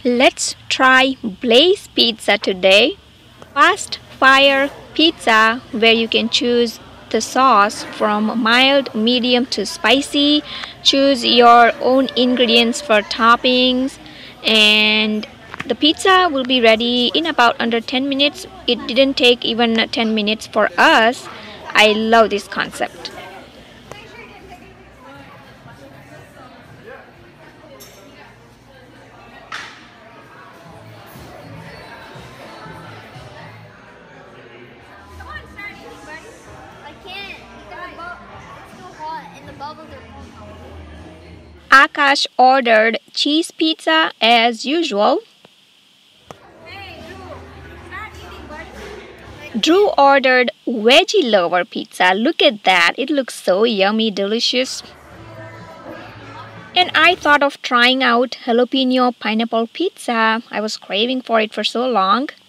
Let's try Blaze Pizza today. Fast fire pizza where you can choose the sauce from mild, medium to spicy. Choose your own ingredients for toppings, and the pizza will be ready in about under 10 minutes. It didn't take even 10 minutes for us. I love this concept. Come on, start eating, buddy. I can't because it's too hot and the bubbles are falling. Akash ordered cheese pizza as usual. Hey, Drew, start eating, buddy. Drew ordered veggie lover pizza. Look at that. It looks so yummy, delicious. And I thought of trying out jalapeno pineapple pizza. I was craving for it for so long.